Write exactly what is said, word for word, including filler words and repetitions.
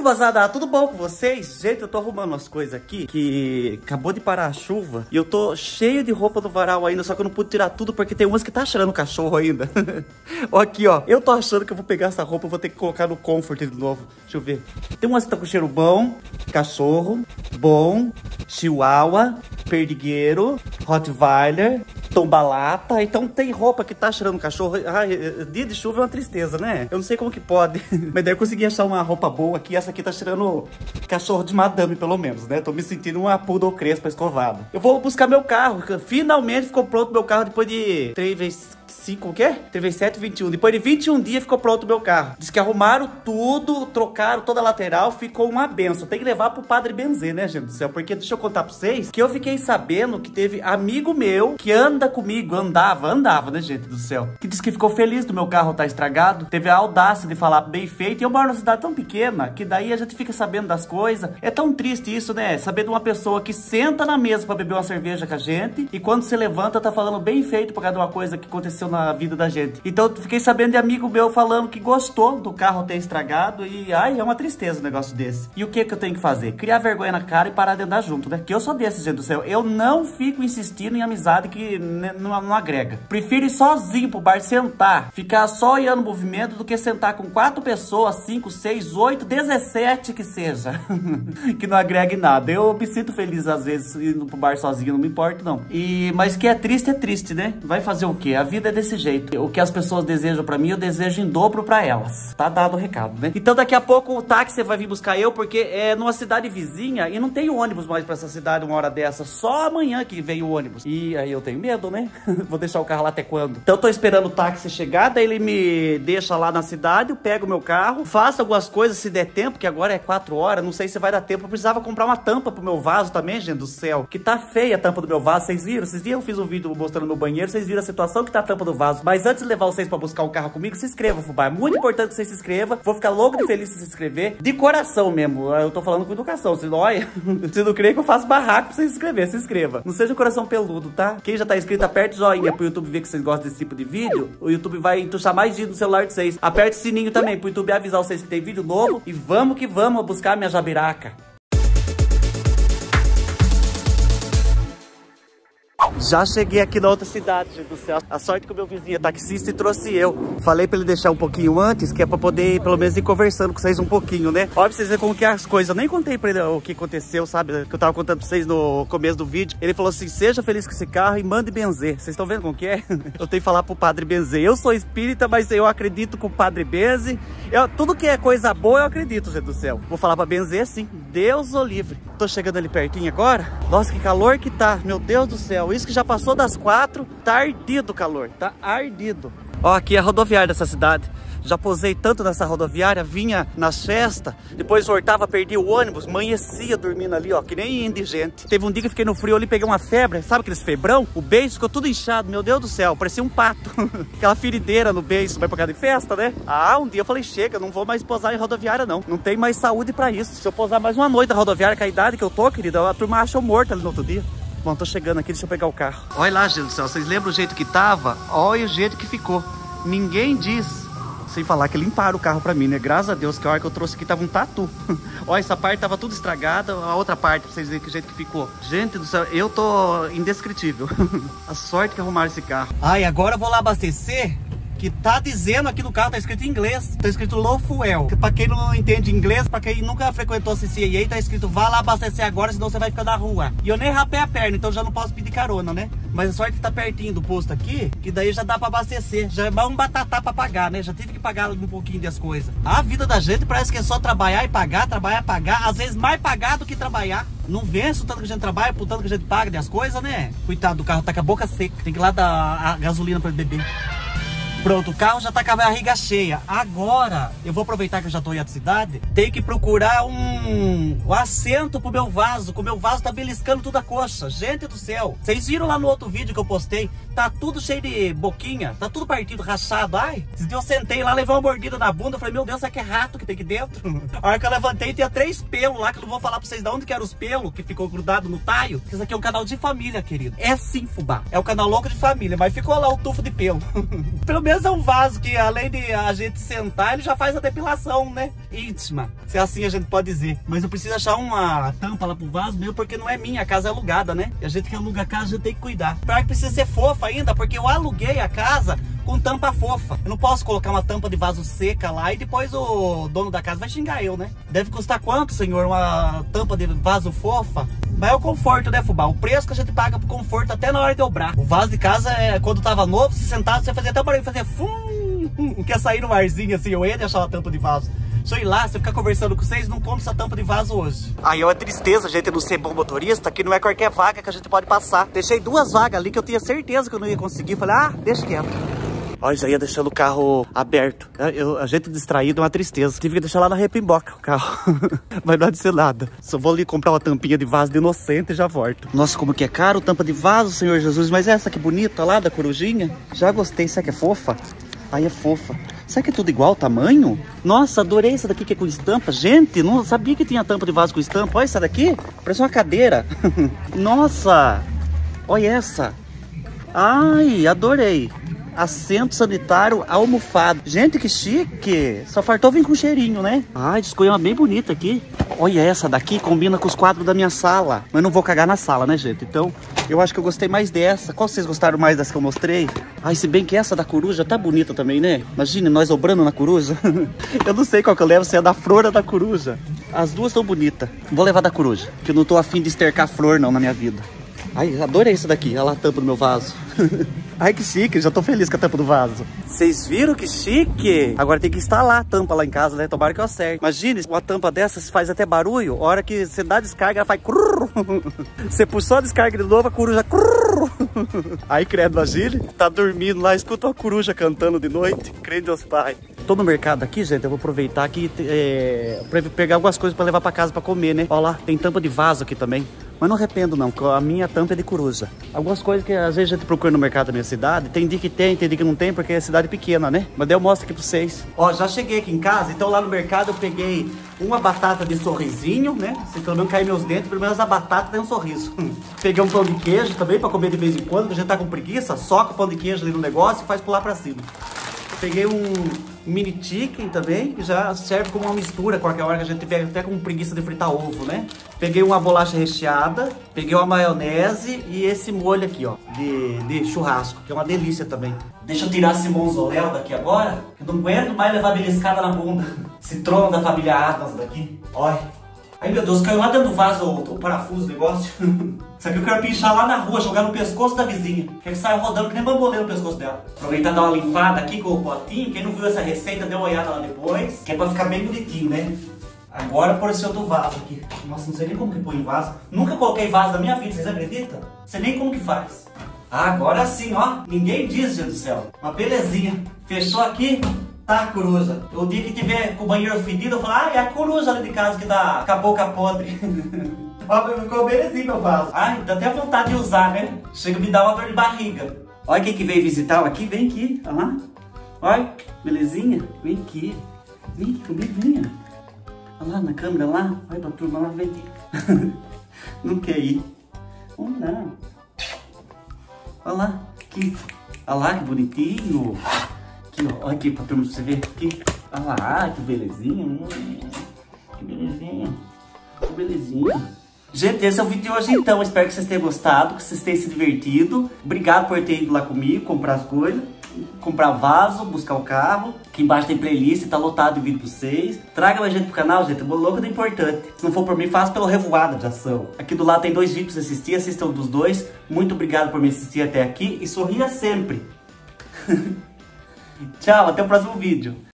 Gozada, tudo bom com vocês? Gente, eu tô arrumando umas coisas aqui que acabou de parar a chuva e eu tô cheio de roupa no varal ainda, só que eu não pude tirar tudo porque tem umas que tá cheirando cachorro ainda. Ó aqui, ó, eu tô achando que eu vou pegar essa roupa e vou ter que colocar no Comfort de novo. Deixa eu ver. Tem umas que tá com cheiro bom, cachorro, bom, chihuahua, perdigueiro, rottweiler, tombalata. Então tem roupa que tá cheirando cachorro. Ai, dia de chuva é uma tristeza, né? Eu não sei como que pode. Mas daí eu consegui achar uma roupa boa aqui. Essa aqui tá cheirando cachorro de madame, pelo menos, né? Tô me sentindo uma poodle crespa escovada. Eu vou buscar meu carro. Finalmente ficou pronto meu carro depois de três vezes cinco, o quê? três vezes sete, vinte e um. Depois de vinte e um dias ficou pronto o meu carro. Diz que arrumaram tudo, trocaram toda a lateral, ficou uma benção. Tem que levar pro Padre Benzer, né, gente do céu? Porque deixa eu contar pra vocês que eu fiquei sabendo que teve amigo meu que anda comigo, andava, andava, né, gente do céu? Que disse que ficou feliz do meu carro tá estragado. Teve a audácia de falar bem feito. E eu moro numa cidade tão pequena que daí a gente fica sabendo das coisas. É tão triste isso, né? Saber de uma pessoa que senta na mesa pra beber uma cerveja com a gente e quando se levanta tá falando bem feito por causa de uma coisa que aconteceu na vida da gente. Então eu fiquei sabendo de amigo meu falando que gostou do carro ter estragado e ai, é uma tristeza um negócio desse. E o que que eu tenho que fazer? Criar vergonha na cara e parar de andar junto, né? Que eu sou desse, gente do céu. Eu não fico insistindo em amizade que não, não agrega. Prefiro ir sozinho pro bar sentar, ficar só olhando o movimento do que sentar com quatro pessoas, cinco, seis, oito, dezessete que seja. Que não agregue nada. Eu me sinto feliz às vezes indo pro bar sozinho, não me importa não. E, mas que é triste, é triste, né? Vai fazer o quê? A vida é desse jeito. O que as pessoas desejam pra mim, eu desejo em dobro pra elas. Tá dado o recado, né? Então daqui a pouco o táxi vai vir buscar eu, porque é numa cidade vizinha e não tem ônibus mais pra essa cidade uma hora dessa. Só amanhã que vem o ônibus. E aí eu tenho medo, né? Vou deixar o carro lá até quando? Então eu tô esperando o táxi chegar, daí ele me deixa lá na cidade, eu pego o meu carro, faço algumas coisas se der tempo, que agora é quatro horas, não sei se vai dar tempo. Eu precisava comprar uma tampa pro meu vaso também, gente do céu. Que tá feia a tampa do meu vaso, vocês viram? Vocês viram? Eu fiz um vídeo mostrando meu banheiro, vocês viram a situação que tá a tampa do vaso. Mas antes de levar vocês pra buscar um carro comigo, se inscreva, fubá. É muito importante que você se inscreva. Vou ficar louco de feliz se se inscrever. De coração mesmo. Eu tô falando com educação. Se não, olha, se não crê que eu faço barraco pra você se inscrever, se inscreva. Não seja um coração peludo, tá? Quem já tá inscrito, aperte o joinha pro YouTube ver que vocês gostam desse tipo de vídeo. O YouTube vai entuchar mais vídeo no celular de vocês. Aperte o sininho também pro YouTube avisar vocês que tem vídeo novo. E vamos que vamos buscar minha jabiraca. Já cheguei aqui na outra cidade, gente do céu. A sorte que o meu vizinho é taxista e trouxe eu. Falei pra ele deixar um pouquinho antes, que é pra poder, pelo menos, ir conversando com vocês um pouquinho, né? Ó, pra vocês verem como que é as coisas. Eu nem contei pra ele o que aconteceu, sabe? Que eu tava contando pra vocês no começo do vídeo. Ele falou assim, seja feliz com esse carro e mande benzer. Vocês estão vendo como que é? Eu tenho que falar pro Padre Benzer. Eu sou espírita, mas eu acredito com o Padre Benzer. Eu, tudo que é coisa boa, eu acredito, gente do céu. Vou falar pra benzer, sim. Deus o livre. Tô chegando ali pertinho agora. Nossa, que calor que tá. Meu Deus do céu. Isso que já passou das quatro, tá ardido o calor, tá ardido. Ó, aqui é a rodoviária dessa cidade. Já posei tanto nessa rodoviária, vinha nas festas, depois voltava, perdi o ônibus, amanhecia dormindo ali, ó, que nem indigente. Teve um dia que fiquei no frio ali, peguei uma febre, sabe aqueles febrão? O beiço ficou tudo inchado, meu Deus do céu, parecia um pato. Aquela ferideira no beiço, vai pra casa de festa, né? Ah, um dia eu falei, chega, não vou mais posar em rodoviária não, não tem mais saúde pra isso. Se eu posar mais uma noite na rodoviária, com a idade que eu tô, querida, a turma acha eu morto ali no outro dia. Bom, tô chegando aqui, deixa eu pegar o carro. Olha lá, gente do céu, vocês lembram o jeito que tava? Olha o jeito que ficou. Ninguém diz, sem falar que limparam o carro pra mim, né? Graças a Deus que a hora que eu trouxe aqui tava um tatu. Olha, essa parte tava tudo estragada, a outra parte, pra vocês verem que jeito que ficou. Gente do céu, eu tô indescritível. A sorte que arrumaram esse carro. Ai, agora eu vou lá abastecer. Que tá dizendo aqui no carro, tá escrito em inglês, tá escrito low fuel. Pra quem não entende inglês, pra quem nunca frequentou C C A A, tá escrito vá lá abastecer agora, senão você vai ficar na rua. E eu nem rapei a perna, então já não posso pedir carona, né? Mas a sorte que tá pertinho do posto aqui, que daí já dá pra abastecer. Já é mais um batatá pra pagar, né? Já tive que pagar um pouquinho das coisas. A vida da gente parece que é só trabalhar e pagar, trabalhar e pagar. Às vezes mais pagar do que trabalhar. Não vence o tanto que a gente trabalha, por tanto que a gente paga das coisas, né? Coitado do carro, tá com a boca seca. Tem que ir lá dar a gasolina pra ele beber. Pronto, o carro já tá com a barriga cheia. Agora, eu vou aproveitar que eu já tô em outra cidade. Tenho que procurar um, um assento pro meu vaso. Que o meu vaso tá beliscando tudo a coxa. Gente do céu. Vocês viram lá no outro vídeo que eu postei? Tá tudo cheio de boquinha. Tá tudo partido, rachado. Ai, esses dias eu sentei lá, levei uma mordida na bunda. Eu falei, meu Deus, será que é rato que tem aqui dentro? A hora que eu levantei, tinha três pelos lá. Que eu não vou falar pra vocês de onde que eram os pelos. Que ficou grudado no taio. Porque isso aqui é um canal de família, querido. É sim, fubá. É o canal louco de família. Mas ficou lá o tufo de pelo. Pelo menos menos é um vaso que, além de a gente sentar, ele já faz a depilação, né? Íntima, se assim a gente pode dizer. Mas eu preciso achar uma tampa lá pro vaso meu, porque não é minha, a casa é alugada, né? E a gente que aluga a casa, a gente tem que cuidar. Pior que precisa ser fofa ainda, porque eu aluguei a casa com tampa fofa. Eu não posso colocar uma tampa de vaso seca lá e depois o dono da casa vai xingar eu, né? Deve custar quanto, senhor, uma tampa de vaso fofa? Mas é o conforto, né, fubá? O preço que a gente paga pro conforto até na hora de dobrar. O vaso de casa, é, quando tava novo, se sentado, você fazia até o barulho, fazia fum, quer sair no arzinho assim, eu ia deixar uma tampa de vaso. Se eu ir lá, se eu ficar conversando com vocês, não compro essa tampa de vaso hoje. Aí é uma tristeza, gente, não ser bom motorista, que não é qualquer vaga que a gente pode passar. Deixei duas vagas ali que eu tinha certeza que eu não ia conseguir. Falei, ah, deixa quieto. Olha, já ia deixando o carro aberto. Eu, a gente distraído é uma tristeza. Tive que deixar lá na repimboca o carro. Mas não adianta nada. Só vou ali comprar uma tampinha de vaso de inocente e já volto. Nossa, como que é caro tampa de vaso, Senhor Jesus. Mas essa que bonita lá da corujinha. Já gostei. Será que é fofa? Aí é fofa. Será que é tudo igual o tamanho? Nossa, adorei essa daqui que é com estampa. Gente, não sabia que tinha tampa de vaso com estampa. Olha essa daqui. Parece uma cadeira. Nossa. Olha essa. Ai, adorei. Assento sanitário almofado. Gente, que chique. Só faltou vir com cheirinho, né? Ai, escolhi uma bem bonita aqui. Olha essa daqui, combina com os quadros da minha sala. Mas não vou cagar na sala, né, gente? Então, eu acho que eu gostei mais dessa. Qual vocês gostaram mais dessa que eu mostrei? Ai, se bem que essa da coruja tá bonita também, né? Imagine, nós dobrando na coruja. Eu não sei qual que eu levo, se é da flor ou da coruja. As duas tão bonitas. Vou levar da coruja, que eu não tô afim de estercar flor, não, na minha vida. Ai, adorei isso daqui. Olha lá a tampa do meu vaso. Ai, que chique. Já tô feliz com a tampa do vaso. Vocês viram que chique? Agora tem que instalar a tampa lá em casa, né? Tomara que eu acerte. Imagine, uma tampa dessas faz até barulho. A hora que você dá a descarga, ela faz... Você puxou a descarga de novo, a coruja... Aí, credo, imagine. Tá dormindo lá, escuta uma coruja cantando de noite. Credo Deus Pai. Tô no mercado aqui, gente. Eu vou aproveitar aqui é, pra pegar algumas coisas pra levar pra casa pra comer, né? Olha lá, tem tampa de vaso aqui também. Mas não arrependo não, porque a minha tampa é de coruja. Algumas coisas que às vezes a gente procura no mercado da minha cidade, tem dia que tem, tem dia que não tem, porque é cidade pequena, né? Mas daí eu mostro aqui pra vocês. Ó, já cheguei aqui em casa, então lá no mercado eu peguei uma batata de sorrisinho, né? Se pelo menos cair meus dentes, pelo menos a batata tem um sorriso. Peguei um pão de queijo também pra comer de vez em quando, que a gente tá com preguiça, soca o pão de queijo ali no negócio e faz pular pra cima. Peguei um mini chicken também, que já serve como uma mistura qualquer hora que a gente tiver até com preguiça de fritar ovo, né? Peguei uma bolacha recheada, peguei uma maionese e esse molho aqui, ó, de, de churrasco, que é uma delícia também. Deixa eu tirar esse mausoléu daqui agora, que eu não aguento mais levar beliscada na bunda. Esse trono da família Adams daqui, olha. Ai, meu Deus, caiu lá dentro do vaso o, o parafuso, o negócio. Isso aqui eu quero pinchar lá na rua, jogar no pescoço da vizinha. Quer que saia rodando que nem bambolê no pescoço dela. Aproveitar e dar uma limpada aqui com o potinho. Quem não viu essa receita, dê uma olhada lá depois. Que é pra ficar bem bonitinho, né? Agora por esse outro vaso aqui. Nossa, não sei nem como que põe em vaso. Nunca coloquei vaso na minha vida, vocês acreditam? Não sei nem como que faz. Ah, agora sim, ó. Ninguém diz, gente do céu. Uma belezinha. Fechou aqui. Tá, coruja. O dia que tiver com o banheiro fedido, eu falo, ah, é a coruja ali de casa que dá com a boca podre. Ó, ficou belezinho meu vaso. Ai, dá até vontade de usar, né? Chega a me dar uma dor de barriga. Olha quem que veio visitar aqui, vem aqui, olha lá. Olha, belezinha, vem aqui. Vem aqui comigo, venha. Olha lá na câmera, lá. Olha pra turma lá, vem aqui. Não quer ir. Oh, não. Olha lá, aqui. Olha lá, que bonitinho. Aqui, ó, olha aqui pra turma, pra você ver. Aqui. Olha lá, que belezinha. Hum, que belezinha. Que belezinha. Gente, esse é o vídeo de hoje então. Espero que vocês tenham gostado, que vocês tenham se divertido. Obrigado por ter ido lá comigo, comprar as coisas. Comprar vaso, buscar o carro. Aqui embaixo tem playlist, tá lotado de vídeo pra vocês. Traga mais gente pro canal, gente. O louco é importante. Se não for por mim, faça pelo Revoada de Ação. Aqui do lado tem dois vídeos pra você assistir. Assistam dos dois. Muito obrigado por me assistir até aqui. E sorria sempre. Tchau, até o próximo vídeo.